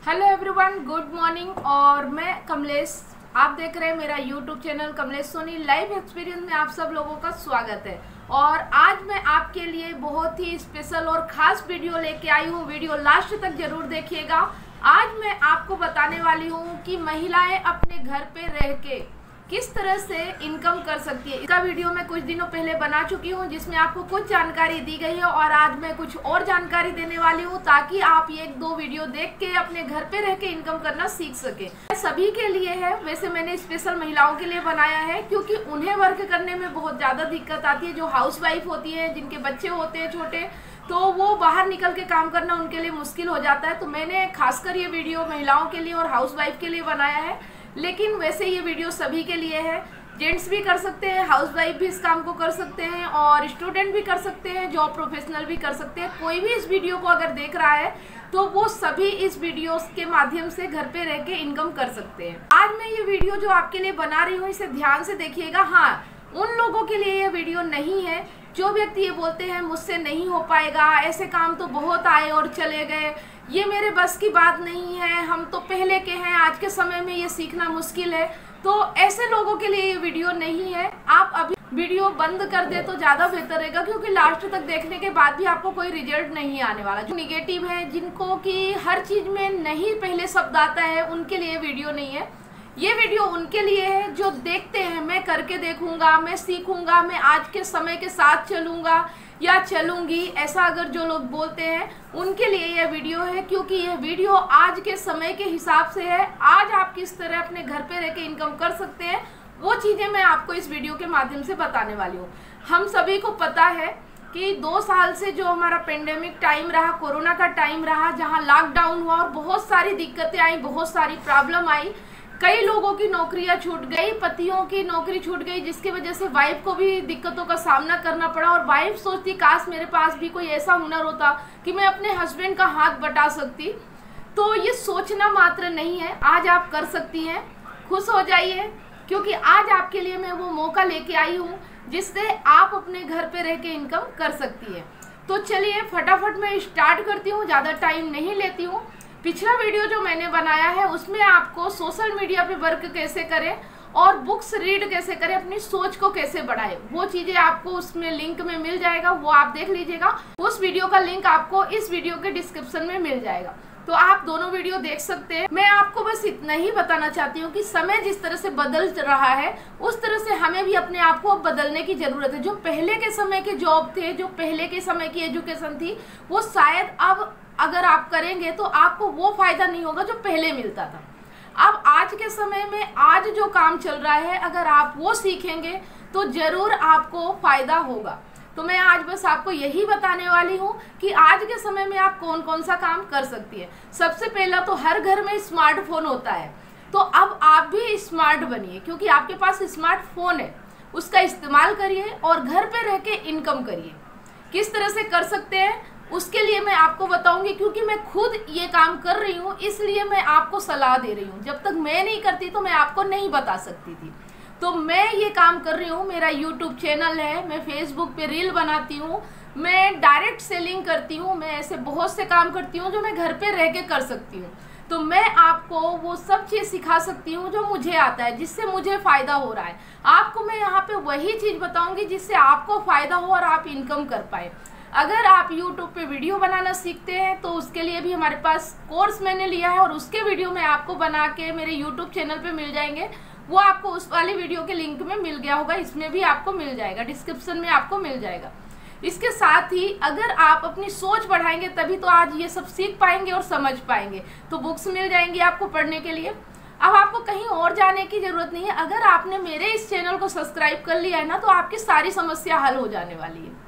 Hello everyone, good morning. और मैं कमलेश, आप देख रहे हैं मेरा YouTube channel Kamlesh Soni live experience में आप सब लोगों का स्वागत है। और आज मैं आपके लिए बहुत ही स्पेशल और ख़ास वीडियो लेके आई हूँ। वीडियो लास्ट तक जरूर देखिएगा। आज मैं आपको बताने वाली हूँ कि महिलाएं अपने घर पे रह के किस तरह से इनकम कर सकती है। इसका वीडियो मैं कुछ दिनों पहले बना चुकी हूँ जिसमें आपको कुछ जानकारी दी गई है और आज मैं कुछ और जानकारी देने वाली हूँ ताकि आप ये दो वीडियो देख के अपने घर पे रह के इनकम करना सीख सके। सभी के लिए है, वैसे मैंने स्पेशल महिलाओं के लिए बनाया है क्योंकि उन्हें वर्क करने में बहुत ज़्यादा दिक्कत आती है। जो हाउस वाइफ होती है, जिनके बच्चे होते हैं छोटे, तो वो बाहर निकल के काम करना उनके लिए मुश्किल हो जाता है। तो मैंने खासकर ये वीडियो महिलाओं के लिए और हाउस वाइफ के लिए बनाया है। लेकिन वैसे ये वीडियो सभी के लिए है। जेंट्स भी कर सकते हैं, हाउस वाइफ भी इस काम को कर सकते हैं और स्टूडेंट भी कर सकते हैं, जॉब प्रोफेशनल भी कर सकते हैं। कोई भी इस वीडियो को अगर देख रहा है तो वो सभी इस वीडियो के माध्यम से घर पे रह के इनकम कर सकते हैं। आज मैं ये वीडियो जो आपके लिए बना रही हूँ इसे ध्यान से देखिएगा। हाँ, उन लोगों के लिए ये वीडियो नहीं है जो व्यक्ति ये बोलते हैं मुझसे नहीं हो पाएगा, ऐसे काम तो बहुत आए और चले गए, ये मेरे बस की बात नहीं है, हम तो पहले के हैं, आज के समय में ये सीखना मुश्किल है। तो ऐसे लोगों के लिए ये वीडियो नहीं है। आप अभी वीडियो बंद कर दे तो ज़्यादा बेहतर रहेगा क्योंकि लास्ट तक देखने के बाद भी आपको कोई रिजल्ट नहीं आने वाला। जो निगेटिव है, जिनको कि हर चीज़ में नहीं पहले शब्द आता है, उनके लिए वीडियो नहीं है। ये वीडियो उनके लिए है जो देखते हैं मैं करके देखूंगा, मैं सीखूंगा, मैं आज के समय के साथ चलूंगा या चलूंगी, ऐसा अगर जो लोग बोलते हैं उनके लिए यह वीडियो है। क्योंकि यह वीडियो आज के समय के हिसाब से है। आज आप किस तरह अपने घर पे रह के इनकम कर सकते हैं वो चीज़ें मैं आपको इस वीडियो के माध्यम से बताने वाली हूँ। हम सभी को पता है कि 2 साल से जो हमारा पेंडेमिक टाइम रहा, कोरोना का टाइम रहा, जहाँ लॉकडाउन हुआ और बहुत सारी दिक्कतें आई, बहुत सारी प्रॉब्लम आई। कई लोगों की नौकरियां छूट गई, पतियों की नौकरी छूट गई, जिसकी वजह से वाइफ को भी दिक्कतों का सामना करना पड़ा। और वाइफ सोचती काश मेरे पास भी कोई ऐसा हुनर होता कि मैं अपने हस्बैंड का हाथ बटा सकती। तो ये सोचना मात्र नहीं है, आज आप कर सकती हैं। खुश हो जाइए क्योंकि आज आपके लिए मैं वो मौका लेके आई हूँ जिससे आप अपने घर पे रह के इनकम कर सकती है। तो चलिए फटाफट मैं स्टार्ट करती हूँ, ज़्यादा टाइम नहीं लेती हूँ। पिछला वीडियो जो मैंने बनाया है उसमें आपको सोशल मीडिया पे वर्क कैसे करें और बुक्स रीड कैसे करें, अपनी सोच को कैसे बढ़ाएं, वो चीज़ें आपको उसमें लिंक में मिल जाएगा, वो आप देख लीजिएगा। उस वीडियो का लिंक आपको इस वीडियो के डिस्क्रिप्शन में मिल जाएगा, तो आप दोनों वीडियो देख सकते हैं। मैं आपको बस इतना ही बताना चाहती हूँ कि समय जिस तरह से बदल रहा है उस तरह से हमें भी अपने आप को बदलने की ज़रूरत है। जो पहले के समय के जॉब थे, जो पहले के समय की एजुकेशन थी, वो शायद अब अगर आप करेंगे तो आपको वो फायदा नहीं होगा जो पहले मिलता था। अब आज के समय में आज जो काम चल रहा है, अगर आप वो सीखेंगे तो जरूर आपको फायदा होगा। तो मैं आज बस आपको यही बताने वाली हूँ कि आज के समय में आप कौन कौन सा काम कर सकती है। सबसे पहला तो हर घर में स्मार्टफोन होता है, तो अब आप भी स्मार्ट बनिए क्योंकि आपके पास स्मार्टफोन है, उसका इस्तेमाल करिए और घर पे रह के इनकम करिए। किस तरह से कर सकते हैं उसके लिए मैं आपको बताऊंगी क्योंकि मैं खुद ये काम कर रही हूँ, इसलिए मैं आपको सलाह दे रही हूँ। जब तक मैं नहीं करती तो मैं आपको नहीं बता सकती थी। तो मैं ये काम कर रही हूँ, मेरा यूट्यूब चैनल है, मैं फेसबुक पे रील बनाती हूँ, मैं डायरेक्ट सेलिंग करती हूँ, मैं ऐसे बहुत से काम करती हूँ जो मैं घर पे रह के कर सकती हूँ। तो मैं आपको वो सब चीज़ सिखा सकती हूँ जो मुझे आता है, जिससे मुझे फ़ायदा हो रहा है। आपको मैं यहाँ पे वही चीज़ बताऊँगी जिससे आपको फ़ायदा हो और आप इनकम कर पाए। अगर आप YouTube पे वीडियो बनाना सीखते हैं तो उसके लिए भी हमारे पास कोर्स मैंने लिया है और उसके वीडियो मैं आपको बना के मेरे YouTube चैनल पे मिल जाएंगे। वो आपको उस वाली वीडियो के लिंक में मिल गया होगा, इसमें भी आपको मिल जाएगा, डिस्क्रिप्शन में आपको मिल जाएगा। इसके साथ ही अगर आप अपनी सोच बढ़ाएंगे तभी तो आज ये सब सीख पाएंगे और समझ पाएंगे। तो बुक्स मिल जाएंगी आपको पढ़ने के लिए। अब आपको कहीं और जाने की ज़रूरत नहीं है। अगर आपने मेरे इस चैनल को सब्सक्राइब कर लिया है ना तो आपकी सारी समस्या हल हो जाने वाली है।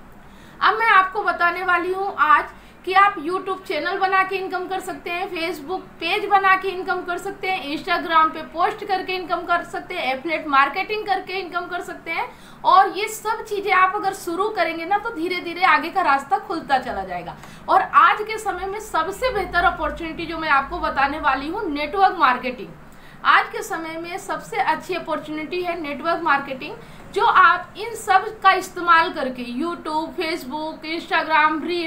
अब मैं आपको बताने वाली हूँ आज कि आप YouTube चैनल बना के इनकम कर सकते हैं, Facebook पेज बना के इनकम कर सकते हैं, Instagram पे पोस्ट करके इनकम कर सकते हैं, एफिलिएट मार्केटिंग करके इनकम कर सकते हैं। और ये सब चीज़ें आप अगर शुरू करेंगे ना तो धीरे धीरे आगे का रास्ता खुलता चला जाएगा। और आज के समय में सबसे बेहतर अपॉर्चुनिटी जो मैं आपको बताने वाली हूँ, नेटवर्क मार्केटिंग। आज के समय में सबसे अच्छी अपॉर्चुनिटी है नेटवर्क मार्केटिंग, जो आप इन सब का इस्तेमाल करके यूट्यूब, फेसबुक, इंस्टाग्राम, रील,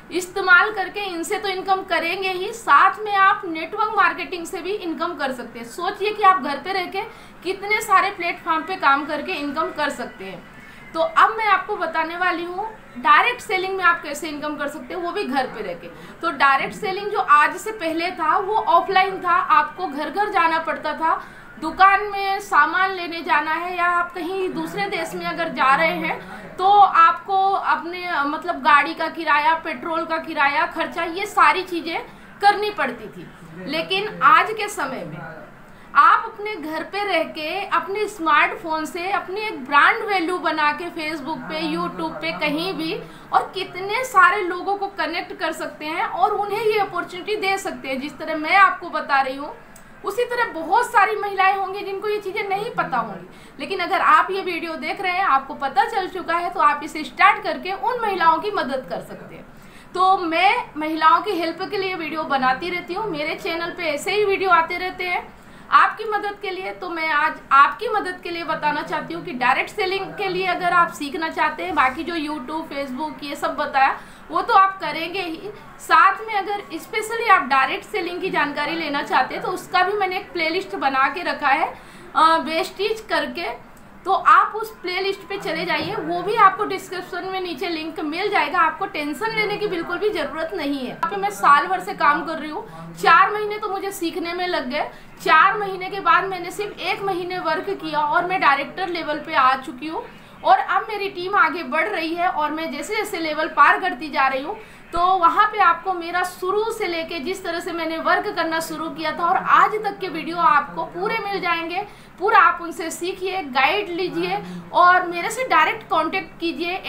इस्तेमाल करके इनसे तो इनकम करेंगे ही, साथ में आप नेटवर्क मार्केटिंग से भी इनकम कर सकते हैं। सोचिए कि आप घर पे रह के कितने सारे प्लेटफॉर्म पे काम करके इनकम कर सकते हैं। तो अब मैं आपको बताने वाली हूँ डायरेक्ट सेलिंग में आप कैसे इनकम कर सकते हैं, वो भी घर पे रह के। तो डायरेक्ट सेलिंग जो आज से पहले था वो ऑफलाइन था, आपको घर घर जाना पड़ता था, दुकान में सामान लेने जाना है, या आप कहीं दूसरे देश में अगर जा रहे हैं तो आपको अपने मतलब गाड़ी का किराया, पेट्रोल का किराया, खर्चा, ये सारी चीज़ें करनी पड़ती थी। लेकिन आज के समय में आप अपने घर पे रह के अपने स्मार्टफोन से अपनी एक ब्रांड वैल्यू बना के फेसबुक पे, यूट्यूब पे, कहीं भी, और कितने सारे लोगों को कनेक्ट कर सकते हैं और उन्हें ये अपॉर्चुनिटी दे सकते हैं। जिस तरह मैं आपको बता रही हूँ उसी तरह बहुत सारी महिलाएं होंगी जिनको ये चीज़ें नहीं पता होंगी। लेकिन अगर आप ये वीडियो देख रहे हैं, आपको पता चल चुका है, तो आप इसे स्टार्ट करके उन महिलाओं की मदद कर सकते हैं। तो मैं महिलाओं की हेल्प के लिए वीडियो बनाती रहती हूँ, मेरे चैनल पे ऐसे ही वीडियो आते रहते हैं आपकी मदद के लिए। तो मैं आज आपकी मदद के लिए बताना चाहती हूँ कि डायरेक्ट सेलिंग के लिए अगर आप सीखना चाहते हैं, बाकी जो यूट्यूब, फेसबुक ये सब बताया वो तो आप करेंगे ही, साथ में अगर स्पेशली आप डायरेक्ट सेलिंग की जानकारी लेना चाहते हैं तो उसका भी मैंने एक प्लेलिस्ट बना के रखा है वेस्टेज करके। तो आप उस प्लेलिस्ट पे चले जाइए, वो भी आपको डिस्क्रिप्शन में नीचे लिंक मिल जाएगा। आपको टेंशन लेने की बिल्कुल भी ज़रूरत नहीं है। यहाँ पे मैं साल भर से काम कर रही हूँ, 4 महीने तो मुझे सीखने में लग गए। 4 महीने के बाद मैंने सिर्फ 1 महीने वर्क किया और मैं डायरेक्टर लेवल पे आ चुकी हूँ। और अब मेरी टीम आगे बढ़ रही है और मैं जैसे जैसे लेवल पार करती जा रही हूँ, तो वहाँ पे आपको मेरा शुरू से लेके जिस तरह से मैंने वर्क करना शुरू किया था और आज तक के वीडियो आपको पूरे मिल जाएंगे। पूरा आप उनसे सीखिए, गाइड लीजिए और मेरे से डायरेक्ट कांटेक्ट कीजिए।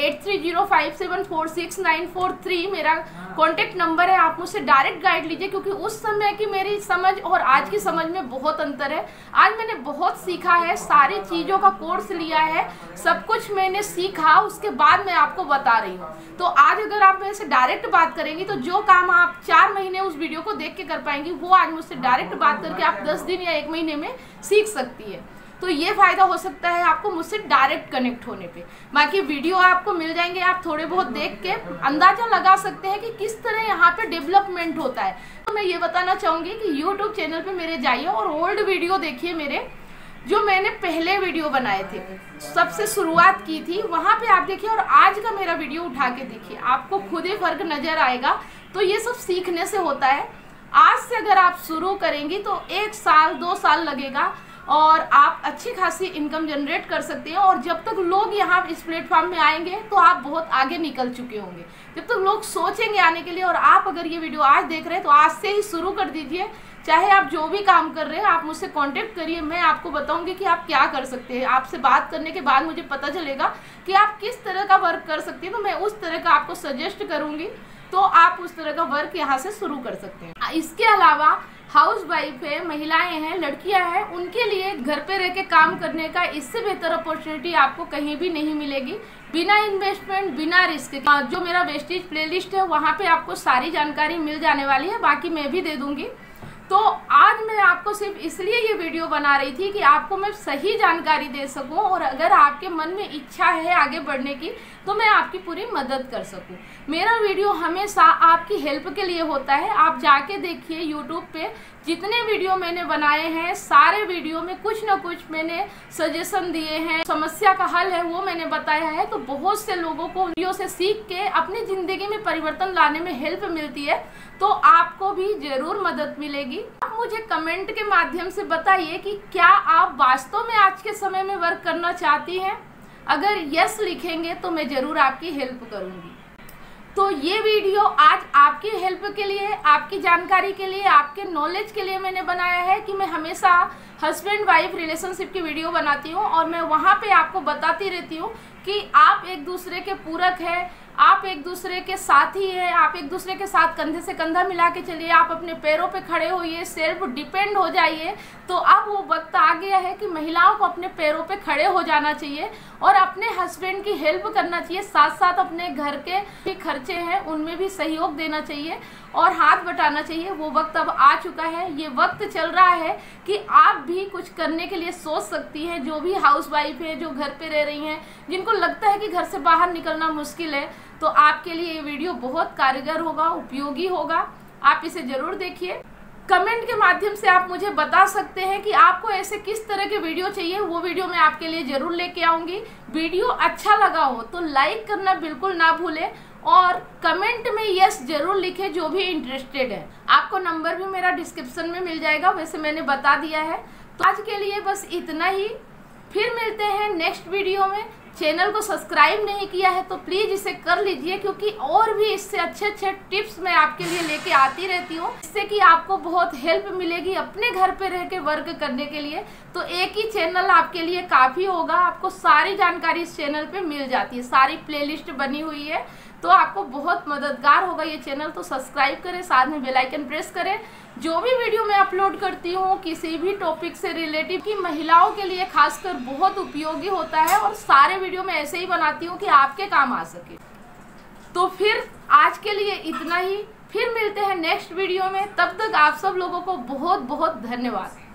8305746943 मेरा कांटेक्ट नंबर है। आप मुझसे डायरेक्ट गाइड लीजिए, क्योंकि उस समय की मेरी समझ और आज की समझ में बहुत अंतर है। आज मैंने बहुत सीखा है, सारी चीज़ों का कोर्स लिया है, सब कुछ मैंने सीखा, उसके बाद मैं आपको बता रही हूँ। तो आज अगर आप मेरे से डायरेक्ट बात करेंगी तो जो काम आप 4 महीने उस वीडियो को देख के कर पाएंगी, वो आज मुझसे डायरेक्ट बात करके आप 10 दिन या 1 महीने में सीख सकती है। तो ये फायदा हो सकता है आपको मुझसे डायरेक्ट कनेक्ट होने पे। बाकी वीडियो आपको मिल जाएंगे, आप थोड़े बहुत देख के अंदाजा लगा सकते हैं कि किस तरह यहाँ पे डेवलपमेंट होता है। तो मैं ये बताना चाहूँगी कि यूट्यूब चैनल पे मेरे जाइए और ओल्ड वीडियो देखिए मेरे, जो मैंने पहले वीडियो बनाए थे, सबसे शुरुआत की थी, वहाँ पे आप देखिए और आज का मेरा वीडियो उठा के देखिए, आपको खुद ही फर्क नजर आएगा। तो ये सब सीखने से होता है। आज से अगर आप शुरू करेंगी तो 1 साल 2 साल लगेगा और आप अच्छी खासी इनकम जनरेट कर सकते हैं। और जब तक लोग यहाँ इस प्लेटफॉर्म में आएंगे तो आप बहुत आगे निकल चुके होंगे। जब तक लोग सोचेंगे आने के लिए, और आप अगर ये वीडियो आज देख रहे हैं तो आज से ही शुरू कर दीजिए। चाहे आप जो भी काम कर रहे हैं, आप मुझसे कांटेक्ट करिए, मैं आपको बताऊंगी कि आप क्या कर सकते हैं। आपसे बात करने के बाद मुझे पता चलेगा कि आप किस तरह का वर्क कर सकते हैं, तो मैं उस तरह का आपको सजेस्ट करूँगी, तो आप उस तरह का वर्क यहाँ से शुरू कर सकते हैं। इसके अलावा हाउस वाइफ है, महिलाएं हैं, लड़कियां हैं, उनके लिए घर पे रह के काम करने का इससे बेहतर अपॉर्चुनिटी आपको कहीं भी नहीं मिलेगी, बिना इन्वेस्टमेंट, बिना रिस्क। जो मेरा वेस्टेज प्लेलिस्ट है वहाँ पे आपको सारी जानकारी मिल जाने वाली है, बाकी मैं भी दे दूंगी। तो आज मैं आपको सिर्फ इसलिए ये वीडियो बना रही थी कि आपको मैं सही जानकारी दे सकूं, और अगर आपके मन में इच्छा है आगे बढ़ने की तो मैं आपकी पूरी मदद कर सकूं। मेरा वीडियो हमेशा आपकी हेल्प के लिए होता है। आप जाके देखिए यूट्यूब पे जितने वीडियो मैंने बनाए हैं, सारे वीडियो में कुछ ना कुछ मैंने सजेशन दिए हैं, समस्या का हल है वो मैंने बताया है। तो बहुत से लोगों को वीडियो से सीख के अपनी ज़िंदगी में परिवर्तन लाने में हेल्प मिलती है, तो आपको भी ज़रूर मदद मिलेगी। आप मुझे कमेंट के माध्यम से बताइए कि क्या आप वास्तव में आज के समय में वर्क करना चाहती हैं। अगर यस लिखेंगे तो मैं ज़रूर आपकी हेल्प करूँगी। तो ये वीडियो आज आपकी हेल्प के लिए, आपकी जानकारी के लिए, आपके नॉलेज के लिए मैंने बनाया है कि मैं हमेशा हस्बैंड वाइफ रिलेशनशिप की वीडियो बनाती हूँ और मैं वहाँ पे आपको बताती रहती हूँ कि आप एक दूसरे के पूरक हैं, आप एक दूसरे के साथी हैं, आप एक दूसरे के साथ कंधे से कंधा मिला के चलिए, आप अपने पैरों पे खड़े होइए, सेल्फ डिपेंड हो जाइए। तो अब वो वक्त आ गया है कि महिलाओं को अपने पैरों पे खड़े हो जाना चाहिए और अपने हस्बैंड की हेल्प करना चाहिए, साथ साथ अपने घर के भी खर्चे हैं उनमें भी सहयोग देना चाहिए और हाथ बटाना चाहिए। वो वक्त अब आ चुका है, ये वक्त चल रहा है कि आप भी कुछ करने के लिए सोच सकती हैं। जो भी हाउस वाइफ है, जो घर पे रह रही हैं, जिनको लगता है कि घर से बाहर निकलना मुश्किल है, तो आपके लिए ये वीडियो बहुत कारगर होगा, उपयोगी होगा। आप इसे जरूर देखिए। कमेंट के माध्यम से आप मुझे बता सकते हैं कि आपको ऐसे किस तरह के वीडियो चाहिए, वो वीडियो मैं आपके लिए जरूर लेके आऊंगी। वीडियो अच्छा लगा हो तो लाइक करना बिल्कुल ना भूलें और कमेंट में यस जरूर लिखें जो भी इंटरेस्टेड है। आपको नंबर भी मेरा डिस्क्रिप्शन में मिल जाएगा, वैसे मैंने बता दिया है। तो आज के लिए बस इतना ही, फिर मिलते हैं नेक्स्ट वीडियो में। चैनल को सब्सक्राइब नहीं किया है तो प्लीज़ इसे कर लीजिए, क्योंकि और भी इससे अच्छे अच्छे टिप्स मैं आपके लिए लेके आती रहती हूँ, इससे कि आपको बहुत हेल्प मिलेगी अपने घर पे रह के वर्क करने के लिए। तो एक ही चैनल आपके लिए काफ़ी होगा, आपको सारी जानकारी इस चैनल पे मिल जाती है, सारी प्लेलिस्ट बनी हुई है, तो आपको बहुत मददगार होगा ये चैनल। तो सब्सक्राइब करें, साथ में बेल आइकन प्रेस करें। जो भी वीडियो मैं अपलोड करती हूँ किसी भी टॉपिक से रिलेटिव की महिलाओं के लिए खासकर बहुत उपयोगी होता है, और सारे वीडियो मैं ऐसे ही बनाती हूँ कि आपके काम आ सके। तो फिर आज के लिए इतना ही, फिर मिलते हैं नेक्स्ट वीडियो में। तब तक आप सब लोगों को बहुत बहुत धन्यवाद।